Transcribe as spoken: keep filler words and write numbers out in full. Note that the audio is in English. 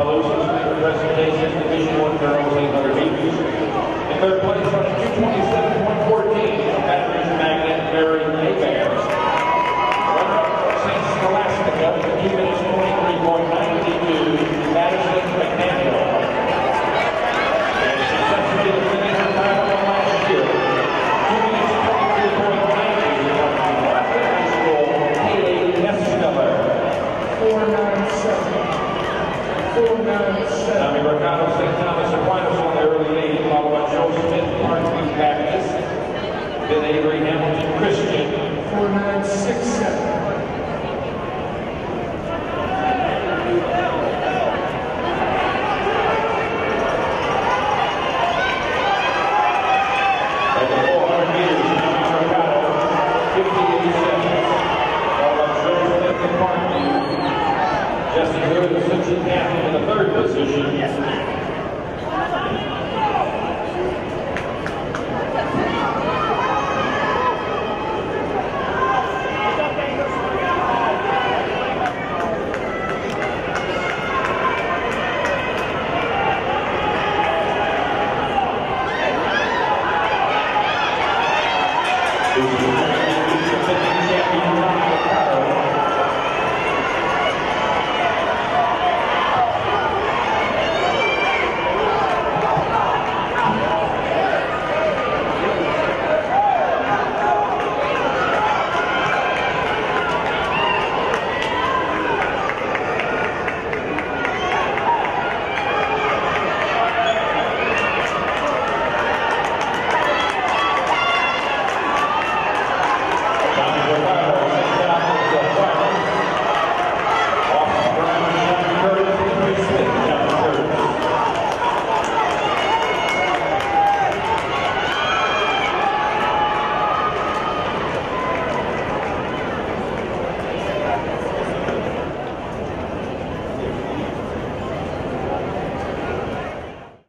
Lucius made the presentation Division One girls eight hundred meters. In third place, running two twenty-seven point fourteen, Baton Magnet Mary Maybear. Runner-up Saint Scholastica, two minutes twenty-three point nine two, Madison McDaniel. And successfully defending her title from last year, two minutes twenty-three point nine two, Rockford High School, Haley Nesteller. four nine seven. four nine seven. Tommy Mercado, Saint Thomas Aquinas on the early lead, followed by Joe Smith, Parkview Baptist, then Avery Hamilton Christian. four nine six seven. At the four hundred meters, Tommy Mercado, fifty-eight seconds, followed by Joe Smith and Parkview. Justin Hood and Susan Camp in the third position.